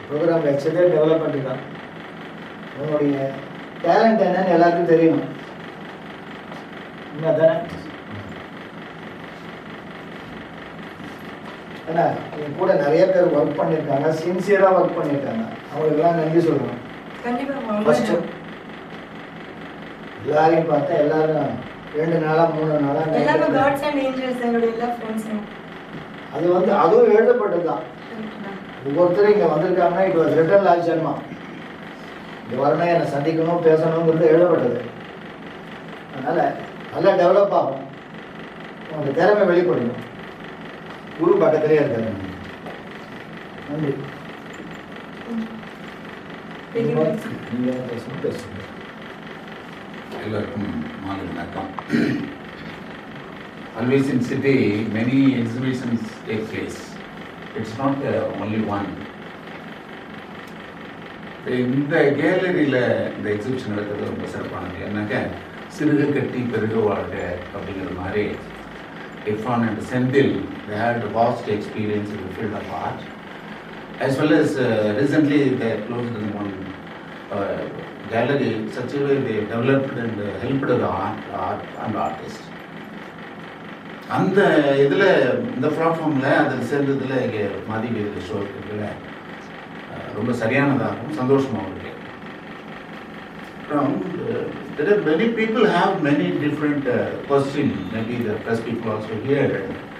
Program வச்சதே development தான். உங்களுடைய டேலண்ட் என்னன்னு எல்லாருக்கும் தெரியணும். தானே ஏன்னா என் கூட நிறைய பேர் ஒர்க் பண்ணியிருக்காங்க, சின்சியராக ஒர்க் பண்ணியிருக்காங்க. அவங்களுக்கெல்லாம் நன்றி சொல்லணும். ஃபஸ்ட்டு எல்லாரையும் பார்த்தா எல்லாரும் 2 நாளா 3 நாளா அது அதுவும் எழுதப்பட்டது தான். ஒவ்வொருத்தரும் இங்கே வந்திருக்காங்கன்னா இப்போ ரிட்டர்ன் லாஜ் ஜென்மா இங்கே வரணும், என்னை சந்திக்கணும், பேசணுங்கிறது எழுதப்பட்டது. அதனால் நல்லா டெவலப் ஆகும், உங்கள் திறமை வெளிப்படணும். குரு பக்கத்திலே இருக்காரு. நன்றி. எல்லாருக்கும் மாலை வணக்கம். Always in city, many exhibitions take place. It's not only one. இந்த கேலரியில் இந்த எக்ஸிபிஷன் நடக்கிறது ரொம்ப சிறப்பானது. என்னக்கா சிறுக கட்டி பெருக வாழ்க அப்படிங்கிற மாதிரி Viswam and Senthil, they had a vast experience in the field of art. As well as recently they closed in one gallery, such a way they developed and helped the art and artists. அந்த இதில் இந்த பிளாட்ஃபார்மில் அதில் சேர்ந்ததில் இங்கே மாதிரி show இருக்கிறதுல ரொம்ப சரியானதாகவும் சந்தோஷமாகவும் இருக்கு. There are many people have many different questions. Maybe the press people also here.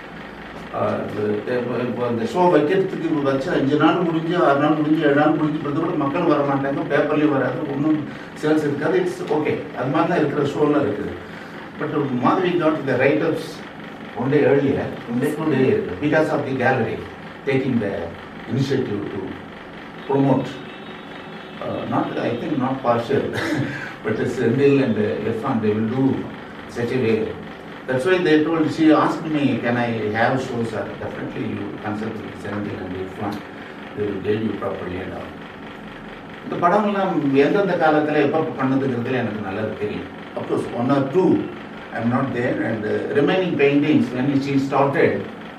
இந்த ஷோ வைக்கிறதுக்கு வச்சு 5 நாள் முடிஞ்சு 6 நாள் முடிஞ்சு 7 நாள் முடிஞ்சு பிறகு கூட மக்கள் வர மாட்டாங்க, பேப்பர்லேயும் வராது, ஒன்றும் சேல்ஸ் இருக்காது. இட்ஸ் ஓகே, அது மாதிரி தான் இருக்கிற ஷோலாம் இருக்குது. But Madhavi got the write-ups one day earlier, one day because of the gallery taking the initiative to promote. Not, I think, not partial, but Senthil and Viswam, they will do such a way. That's why they told, she asked me, can I have shows? Definitely you consult with Senthil and Viswam, they will guide you properly and all. இந்த படம்லாம் எந்தெந்த காலத்தில் எப்போ பண்ணதுங்கிறதுல எனக்கு நல்லா தெரியும். Of course, 1 or 2 I'm not there, and remaining paintings when she started,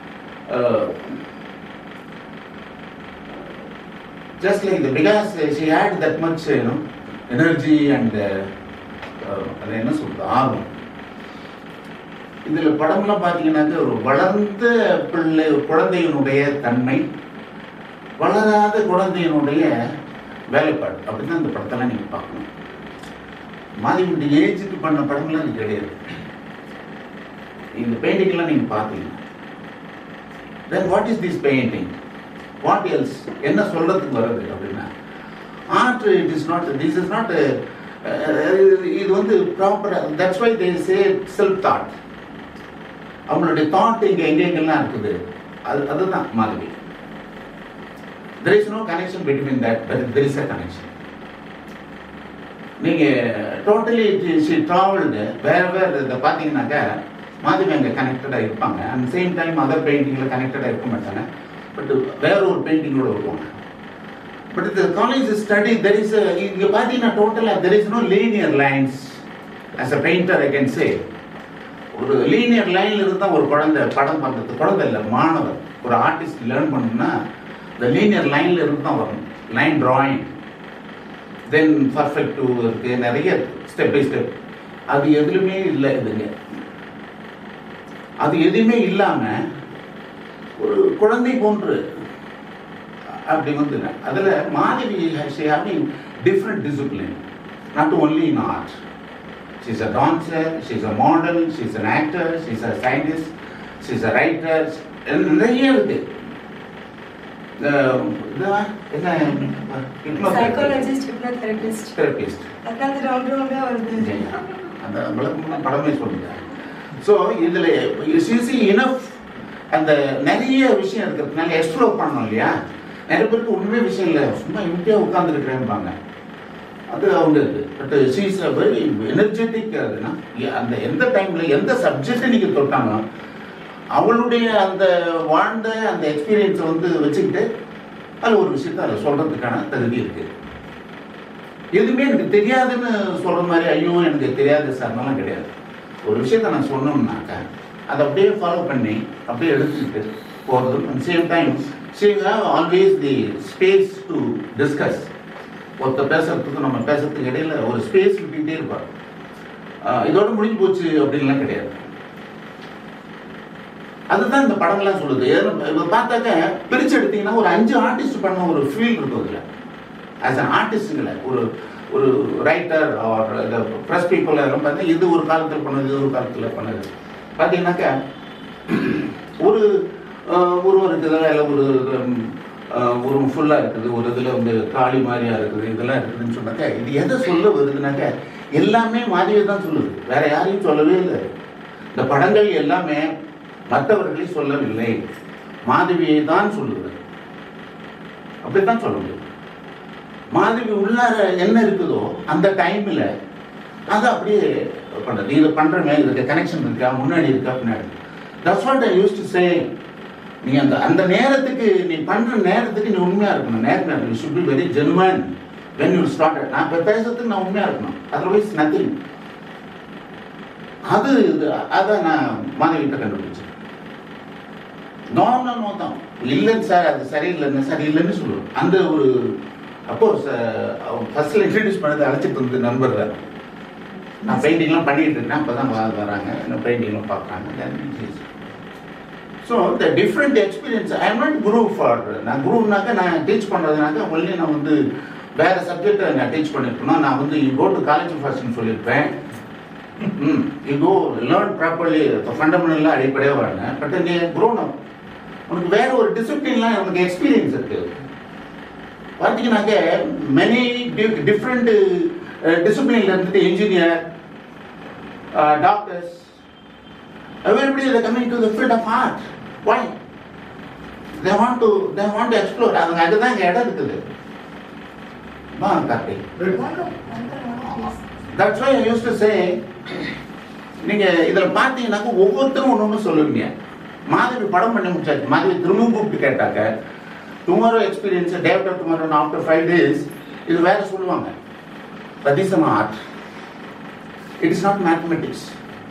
just like the, because she had that much energy and அது என்ன சொல்றது ஆர்வம். இதில் படம்லாம் பார்த்தீங்கன்னாக்க ஒரு வளர்ந்த குழந்தையினுடைய தன்மை, வளராத குழந்தையினுடைய வேலைப்பாடு, அப்படிதான் இந்த படத்தெல்லாம் நீங்கள் பார்க்கணும். Madhavi ஏஜுக்கு பண்ண படம்லாம் இது கிடையாது. இந்த பெயிண்டிங்லாம் நீங்கள் பார்த்தீங்க. Then what is this painting? What else? என்ன சொல்றதுக்கு வருது அப்படின்னா, art it is not, this is not இது proper. That's why they say self thought. அவங்களுடைய தாட் எங்கெங்கெல்லாம் இருக்குது, அதுதான் Madhavi. There is no connection between that, but there is a connection. நீங்கள் டோட்டலி ஷி ட்ராவல்டு வேறு இதை பார்த்தீங்கன்னாக்கா Madhavi அங்கே கனெக்டடாக இருப்பாங்க. அட் சேம் டைம் அதர் பெயிண்டிங்கில் கனெக்டடாக இருக்க மாட்டாங்க, பட் வேற ஒரு பெயிண்டிங்கோடு வருவாங்க. பட் இந்த காலேஜ் ஸ்டடி தெர் இஸ் இங்கே பார்த்தீங்கன்னா டோட்டலாக there is no linear lines. As a painter I can say, ஒரு லீனியர் லைனில் இருந்தால் ஒரு குழந்தை படம் பார்க்கறது, குழந்தை இல்லை மாணவர், ஒரு ஆர்டிஸ்ட் லேர்ன் பண்ணணும்னா இந்த லீனியர் லைனில் இருந்து தான் வரணும். லைன் ட்ராயிங், தென் பர்ஃபெக்ட் இருக்குது, நிறைய ஸ்டெப் பை ஸ்டெப். அது எதுலையுமே இல்லை. இதுங்க அது எதுவுமே இல்லாமல் ஒரு குழந்தை போன்று அப்படி அதில் Madhavi she having different discipline, not only in art. She's a dancer, she's a model, she's an actor, she's a scientist, she's a writer, நிறைய இருக்கு. படமே சொல்லுங்க. ஸோ இதில் இனஃப் அந்த நிறைய விஷயம் இருக்கிறதுனால எக்ஸ்ப்ளோர் பண்ணணும் இல்லையா. நிறைய பேருக்கு ஒன்றுமே விஷயம் இல்லை, சும்மா இம்டியாக உட்காந்துருக்கிறேன்பாங்க, அது அவங்க இது. But she's a very energetic. அதுனா அந்த எந்த டைமில் எந்த சப்ஜெக்டை நீங்கள் தொட்டாங்க அவளுடைய அந்த வாழ்ந்த அந்த எக்ஸ்பீரியன்ஸை வச்சுக்கிட்டு அதில் ஒரு விஷயத்தை அதில் சொல்கிறதுக்கான தகுதி இருக்குது. எதுவுமே எனக்கு தெரியாதுன்னு சொல்கிற மாதிரி ஐயோ எனக்கு தெரியாது சார்னாலாம் கிடையாது. ஒரு விஷயத்தை நான் சொன்னோம்னாக்கா அதை அப்படியே ஃபாலோ பண்ணி அப்படியே எடுத்துக்கிட்டு போகிறது. At same time So you have always the space to discuss. ஒருத்த பேசுறதுக்கு நம்ம பேசுறதுக்கு இடையில ஒரு ஸ்பேஸ் விட்டுக்கிட்டே இருப்பார். இதோட முடிஞ்சு போச்சு அப்படின்லாம் கிடையாது. அதுதான் இந்த படங்கள்லாம் சொல்லுது. பார்த்தாக்க பிரிச்சு எடுத்தீங்கன்னா ஒரு 5 ஆர்டிஸ்ட் பண்ண ஒரு ஃபீல் இருக்கும் இதில். ஆஸ் அன் ஆர்டிஸ்டுங்கள ஒரு ரைட்டர் ஆர் ப்ரெஸ் பீப்புள் எல்லாம் பார்த்தீங்கன்னா இது ஒரு காலத்தில் பண்ணது, இது ஒரு காலத்தில் பண்ணது. பார்த்தீங்கன்னாக்கா ஒரு உருவம் இருக்குதுல, இல்லை ஒரு ஃபுல்லாக இருக்குது, ஒரு இதில் வந்து காளி மாதிரியாக இருக்குது, இதெல்லாம் இருக்குதுன்னு சொன்னாக்கா இது எதை சொல்ல வருதுனாக்கா எல்லாமே மாதவியை தான் சொல்லுது, வேற யாரையும் சொல்லவே இல்லை. இந்த படங்கள் எல்லாமே மற்றவர்களை சொல்லவில்லை, மாதவியை தான் சொல்லுது. அப்படித்தான் சொல்ல முடியும். மாதவி உள்ளார என்ன இருக்குதோ அந்த டைமில் அதை அப்படியே பண்ணுறது. இதை பண்ணுறமே, இதுக்கு கனெக்ஷன் இருக்கா, முன்னாடி இருக்கா, பின்னாடி. That's what I used to say. நீ அந்த நேரத்துக்கு, நீ பண்ணுற நேரத்துக்கு நீ உண்மையாக இருக்கணும். நேரம் you should be very genuine when you started. நான் இப்போ பேசுறதுக்கு நான் உண்மையாக இருக்கணும், அதர்வைஸ் நத்திங். அதை நான் மாதவிகிட்ட கண்டுபிடிச்சேன். நோ தான் இல்லைன்னு சார், அது சரியில்லைன்னு சொல்லுவேன். அந்த ஒரு அப்போஸ் ஃபர்ஸ்ட்ல இன்ட்ரடியூஸ் பண்ணது அழைச்சிட்டு வந்து நண்பர் தான். நான் பெயிண்டிங்லாம் பண்ணிட்டு இருக்கேன், அப்போ தான் வராங்க, என்ன பெயிண்டிங்லாம் பார்க்குறாங்க. So the different experience. I am not guru for, நான் குருனாக்கா நான் டீச் பண்ணுறதுனாக்கா ஒன்லி நான் வந்து வேறு சப்ஜெக்டை நான் டீச் பண்ணியிருக்கணும். நான் வந்து யூ கோ டு காலேஜ் ஃபர்ஸ்ட்னு சொல்லியிருப்பேன். யூ கோ லேர்ன் ப்ராப்பர்லி, ஃபண்டமெண்டலாக அடிப்படையாக வரேங்க. பட் நீ குரோனம், உனக்கு வேற ஒரு டிசிப்ளின்லாம் உனக்கு எக்ஸ்பீரியன்ஸ் இருக்குது. பார்த்தீங்கன்னாக்க மெனி டிஃப்ரெண்ட் டிசிப்ளின்ல இருந்துட்டு engineer, doctors, everybody is coming to the field of art. Why? They want to explore. அதுதான் இங்கே இடம் இருக்குது. That's why I used to say, நீங்கள் இதில் பார்த்தீங்கன்னாக்க ஒவ்வொருத்தரும் ஒன்று சொல்லுவீங்க. மாதவி படம் பண்ணி முடிச்சாச்சு, மாதவி திரும்பவும் கூப்பிட்டு கேட்டாக்க tomorrow experience, day after tomorrow, after 5 days இது வேற சொல்லுவாங்க. That is an art. It is not mathematics.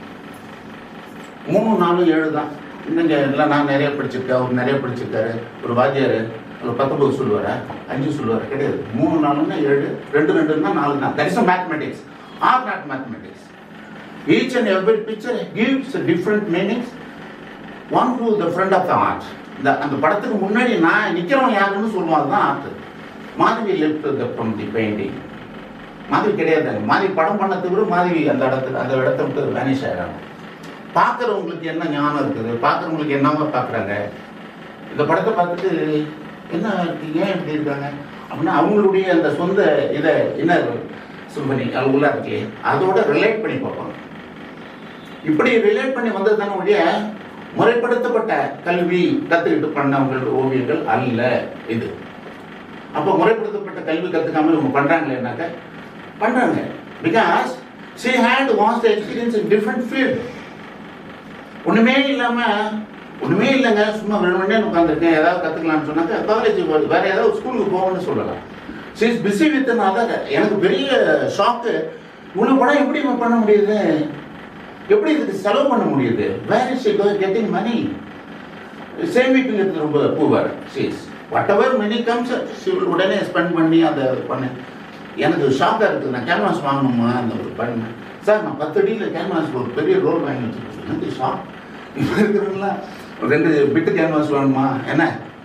3, 4, 7 தான். இன்னுங்க எல்லாம் நான் நிறைய படிச்சிருக்கேன், அவர் நிறைய படிச்சிருக்காரு, ஒரு வாத்தியார் ஒரு 19 சொல்லுவாரா, 5 சொல்லுவாரா, கிடையாது. 3, 4ன்னா 7, 2, 2ன்னா 4 தான். That is a mathematics. Art not mathematics. Each and every picture gives different meanings. One who the friend of the art. அந்த படத்துக்கு முன்னாடி நான் நிற்கிறவன் யாருன்னு சொல்லுவாங்க தான் art. Madhavi left from the painting. Madhavi கிடையாது. மாதவி படம் பண்ணதுக்கு மாதவி அந்த இடத்த விட்டு வேனிஷ் ஆயிடாங்க. பார்க்குறவங்களுக்கு என்ன ஞானம் இருக்குது, பார்க்குறவங்களுக்கு என்னவோ பார்க்குறாங்க. இந்த படத்தை பார்த்துட்டு என்ன ஏன் இப்படி இருக்காங்க அப்படின்னா அவங்களுடைய அந்த சொந்த இதை என்ன சிம்பனி அதுக்குள்ள இருக்கே அதோட ரிலேட் பண்ணி பார்ப்பாங்க. இப்படி ரிலேட் பண்ணி வந்தது தானே ஒழிய முறைப்படுத்தப்பட்ட கல்வி கற்றுக்கிட்டு பண்ணவங்களோட ஓவியங்கள் அல்ல இது. அப்போ முறைப்படுத்தப்பட்ட கல்வி கற்றுக்காம இவங்க பண்ணுறாங்களேனாக்க பண்ணுறாங்க. Because she had vast experience in different field. ஒன்றுமே இல்லைங்க, சும்மா 2 மணி நேரம் உட்காந்துருக்கேன், ஏதாவது கற்றுக்கலாம்னு சொன்னாக்க காலேஜ் வேற ஏதாவது ஸ்கூலுக்கு போகணும்னு சொல்லலாம். She is busy with other. எனக்கு பெரிய ஷாக்கு, இவ்வளோ படம் எப்படி பண்ண முடியுது, எப்படி இதுக்கு செலவு பண்ண முடியுது, where is she getting money. சேமிப்புங்கிறது ரொம்ப poor. She is whatever money comes she will உடனே ஸ்பெண்ட் பண்ணி அதை பண்ண. எனக்கு ஷாக்காக இருக்குது. நான் கேன்வாஸ் வாங்கணுமா அந்த ஒரு பண்ணேன் சார், நான் 10 அடியில் கேன்வாஸ் ஒரு பெரிய ரோல் வாங்கி வச்சுருக்கேன். எனக்கு ஷாக். இப்போ இருக்கிறவங்களா 2 பிட்டு கேன்வாஸ் வேணுமா, என்ன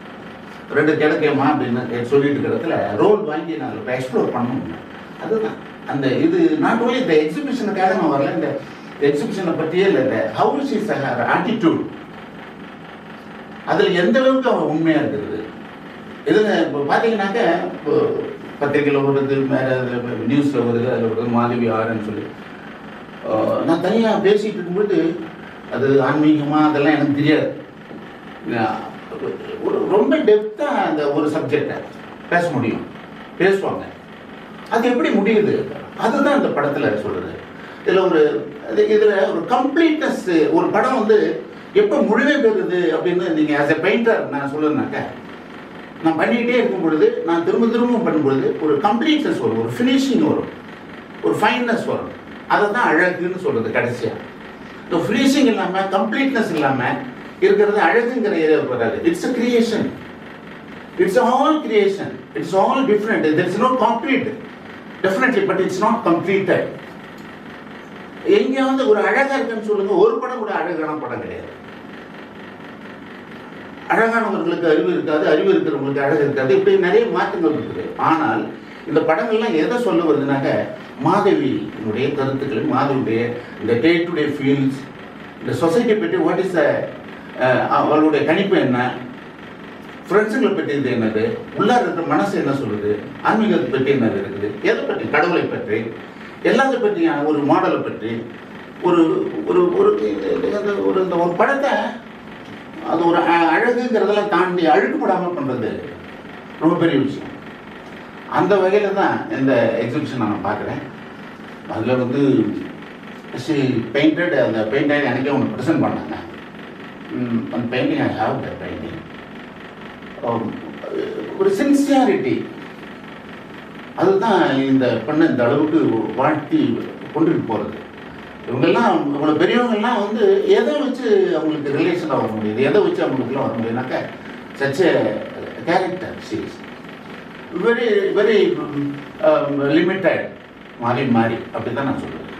2 கிடைக்குமா அப்படின்னு சொல்லிட்டு இருக்கிறதுல ரோல் வாங்கி நான் இப்போ எக்ஸ்ப்ளோர் பண்ணணும். அதுதான் அந்த இது நாட் ஓன்லி இந்த எக்ஸிபிஷனுக்காக நான் வரல, இந்த எக்ஸிபிஷனை பற்றியே இல்லை, இந்த ஹவுஸ் இஸ் ஆட்டிடியூட் அதில் எந்த அளவுக்கு அவன் உண்மையாக இருக்கிறது. இதில் இப்போ பார்த்தீங்கன்னாக்க இப்போ பத்திரிகையில் வருது, வேறு நியூஸில் வருது, அதில் வருது மாதவி ஆறுன்னு சொல்லி. நான் தனியாக பேசிகிட்டு இருக்கும்போது அது ஆன்மீகமாக அதெல்லாம் எனக்கு தெரியாது. ரொம்ப டெப்த்தாக அந்த ஒரு சப்ஜெக்டை பேச முடியும், பேசுவாங்க. அது எப்படி முடியுது, அதுதான் இந்த படத்தில் சொல்கிறது. இதில் ஒரு கம்ப்ளீட்னஸ், ஒரு படம் வந்து எப்போ முடிவே பெறுது அப்படின்னு நீங்கள் ஆஸ் எ பெயிண்டர் நான் சொல்லுறேனாக்க, நான் பண்ணிக்கிட்டே இருக்கும் பொழுது, நான் திரும்பவும் பண்ணும்பொழுது ஒரு கம்ப்ளீட்னஸ் வரும், ஒரு ஃபினிஷிங் வரும், ஒரு ஃபைன்னஸ் வரும். அதை தான் அழகுன்னு சொல்கிறது கடைசியாக. இந்த ஃபினிஷிங் இல்லாமல் கம்ப்ளீட்னஸ் இல்லாமல் இருக்கிறது அழகுங்கிற ஏரியா வராது. It's a creation. It's all creation. It's all different. There is no complete. Definitely, but it's not completed. எங்கேயாவது ஒரு அழகா இருக்குன்னு சொல்லுங்க, ஒரு படம் கூட அழகான படம் கிடையாது. அழகானவர்களுக்கு அறிவு இருக்காது, அறிவு இருக்கிறவங்களுக்கு அழகு இருக்காது, இப்படி நிறைய மாற்றங்கள் இருக்குது. ஆனால் இந்த படங்கள்லாம் எதை சொல்ல வருதுனாக்க, மாதவியினுடைய கருத்துக்கள், மாதவியுடைய இந்த டே டு டே ஃபீல்ஸ், இந்த சொசைட்டியை பற்றி வாட் இஸ் அவளுடைய கணிப்பு என்ன, ஃப்ரெண்ட்ஸுங்களை பற்றி இது என்னது, உள்ளார இருக்கிற மனசு என்ன சொல்லுது, ஆன்மீகத்தை பற்றி என்னது இருக்குது, எதை பற்றி, கடவுளை பற்றி, எல்லாத்தை பற்றியான ஒரு மாடலை பற்றி ஒரு ஒரு ஒரு இந்த ஒரு படத்தை அது ஒரு அழகுங்கிறதெல்லாம் தாண்டி அழுக்குப்படாமல் பண்ணுறது ரொம்ப பெரிய விஷயம். அந்த வகையில் தான் இந்த எக்ஸிபிஷன் நான் பார்க்குறேன். அதில் வந்து பெயிண்டட், அந்த பெயிண்டட் எனக்கே ஒன்று ப்ரெசென்ட் பண்ணாங்க. அந்த painting I have the painting. ஒரு சின்சியாரிட்டி, அதுதான் இந்த பண்ண இந்த அளவுக்கு வாழ்த்தி கொண்டுட்டு போகிறது. இவங்கெல்லாம் இவ்வளோ பெரியவங்கெல்லாம் வந்து எதை வச்சு அவங்களுக்கு ரிலேஷனாக வர முடியுது, எதை வச்சு அவங்களுக்குலாம் வர முடியுதுனாக்கா, such a character sees very very limited, மாறி மாறி அப்படி தான் நான் சொல்லுவேன்.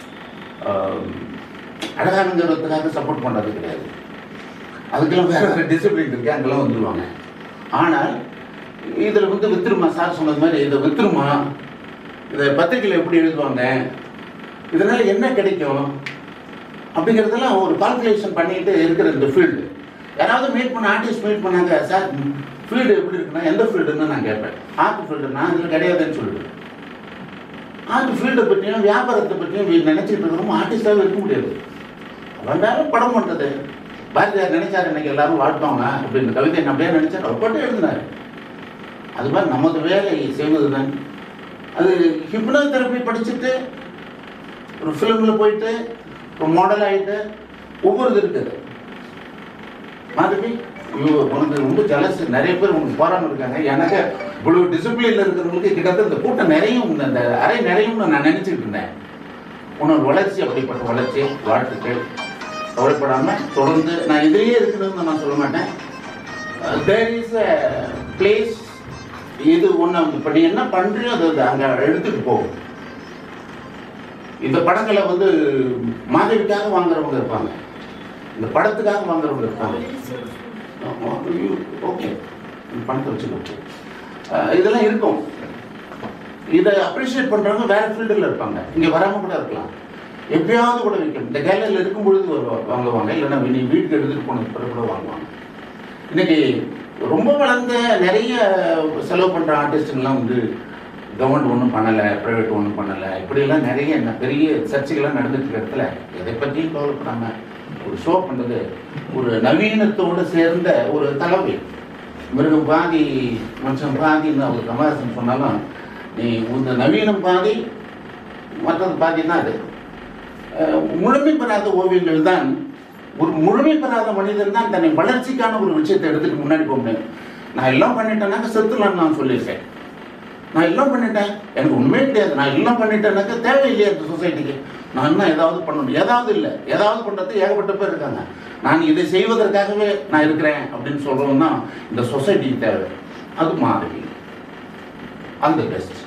அழகானங்கிறதுக்காக சப்போர்ட் பண்ணுறது கிடையாது, அதுக்கெல்லாம் வேறு வேறு டிசிப்ளின் இருக்குது, அங்கெல்லாம் வந்துடுவாங்க. ஆனால் இதில் வந்து வித்துருமா, சார் சொன்னது மாதிரி இதை வித்துருமா, இதை பத்திரிகையில் எப்படி எழுதுவாங்க, இதனால் என்ன கிடைக்கும் அப்படிங்கிறதெல்லாம் ஒரு கால்குலேஷன் பண்ணிட்டு இருக்கிற இந்த ஃபீல்டு. யாராவது மீட் பண்ண ஆர்டிஸ்ட் மீட் பண்ணாங்க, சார் ஃபீல்டு எப்படி இருக்குன்னா எந்த ஃபீல்டுன்னு நான் கேட்பேன். ஆர்ட் ஃபீல்டு நான் இதில் கிடையாதுன்னு சொல்லிடுவேன். ஆர்ட் ஃபீல்டை பற்றியும் வியாபாரத்தை பற்றியும் நினச்சிட்டு இருக்கிறோம், ஆர்டிஸ்டாகவே இருக்க முடியாது. வந்தாலும் படம் பண்ணுறது, பாரதியார் நினைச்சார் இன்னைக்கு எல்லாரும் வாழ்ப்பாங்க அப்படின்னு கவிதை அப்படியே நினைச்சார், அவர் போட்டு எழுதினார். அது மாதிரி நமது வேலை செய்வது தான். அது ஹிப்னோ தெரப்பி படிச்சுட்டு ஒரு ஃபிலிமில் போயிட்டு ஒரு மாடல் ஆகிட்டு ஒவ்வொரு இது இருக்குது. மாதிரி உனக்கு ரொம்ப ஜலஸ், நிறைய பேர் உனக்கு போராமல் இருக்காங்க. எனக்கு இவ்வளோ டிசிப்ளினில் இருக்கிறவங்களுக்கு கிட்டத்தட்ட இந்த கூட்டம் நிறையும், இந்த அறை நிறையும்னு நான் நினச்சிக்கிட்டு இருந்தேன். உன்னோட வளர்ச்சி அப்படிப்பட்ட வளர்ச்சி, வாழ்த்துக்கள். கவலைப்படாமல் தொடர்ந்து நான் இதிலேயே இருக்கிறதுன்னு நான் சொல்ல மாட்டேன். தேர் இஸ் அ பிளேஸ், இது ஒன்று இப்போ நீ என்ன பண்ணுறியோ அது அங்கே எடுத்துகிட்டு போகும். இந்த படங்களை வந்து மாதவிக்காக வாங்குறவங்க இருப்பாங்க, இந்த படத்துக்காக வாங்குறவங்க இருப்பாங்க. ஓகே, பணத்தை வச்சுக்கோ, இதெல்லாம் இருக்கும். இதை அப்ரிஷியேட் பண்ணுறவங்க வேறு ஃபீல்டில் இருப்பாங்க, இங்கே வராமல் கூட இருக்கலாம், எப்பயாவது கூட விற்கும். இந்த கேலரியில் இருக்கும் பொழுது வாங்குவாங்க, இல்லைன்னா நீ வீட்டுக்கு எடுத்துகிட்டு போனது பிறகு கூட வாங்குவாங்க. இன்றைக்கி ரொம்ப வளர்ந்த நிறைய செலவு பண்ணுற ஆர்டிஸ்ட்டுங்கெல்லாம் வந்து கவர்மெண்ட் ஒன்றும் பண்ணலை, ப்ரைவேட் ஒன்றும் பண்ணலை, இப்படியெல்லாம் நிறைய பெரிய சர்ச்சைகள்லாம் நடந்துட்டு இருக்கிற இடத்துல எதை பற்றியும் கவலைப்படாமல் ஒரு ஷோ பண்ணுறது ஒரு நவீனத்தோடு சேர்ந்த ஒரு தலைமை. மிருகம் பாதி மனுஷன் பாதின்னு அவர் கமலஹாசன் சொன்னாலும், நீ இந்த நவீனம் பாதி மற்றது பாதி தான். அது முழுமை பெறாத ஓவியங்கள் தான். ஒரு முழுமை பெறாத மனிதன் தான் தன்னை வளர்ச்சிக்கான ஒரு விஷயத்தை எடுத்துகிட்டு முன்னாடி போக முடியும். நான் எல்லாம் பண்ணிட்டேன்னாக்க செத்துலான்னு நான் சொல்லியிருக்கேன். நான் எல்லாம் பண்ணிட்டேன், எனக்கு உண்மையே கிடையாது, நான் எல்லாம் பண்ணிட்டேன்னாக்க தேவையில்லையா இந்த சொசைட்டிக்கு, நான் இன்னும் ஏதாவது பண்ணணும். ஏதாவது இல்லை, ஏதாவது பண்ணுறது ஏகப்பட்ட பேர் இருக்காங்க. நான் இதை செய்வதற்காகவே நான் இருக்கிறேன் அப்படின்னு சொல்கிறோம்னா இந்த சொசைட்டிக்கு தேவை. அது மாதிரி அந்த பெஸ்ட்.